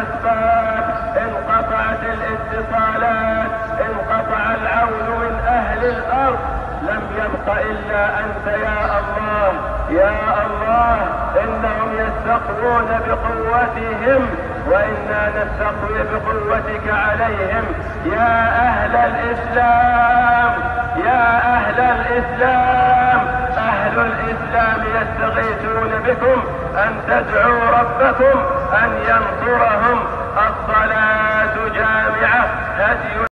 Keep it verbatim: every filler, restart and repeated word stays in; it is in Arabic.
الأسباب، انقطعت الاتصالات، انقطع العون من أهل الأرض، لم يبق إلا أنت يا الله. يا الله إنهم يستقوون بقوتهم وإنا نستقوي بقوتك عليهم. يا أهل الإسلام، يا أهل الإسلام، أهل الإسلام يستغيثون بكم أن تدعوا ربكم أن ينصرهم. الصلاة جامعة. هدي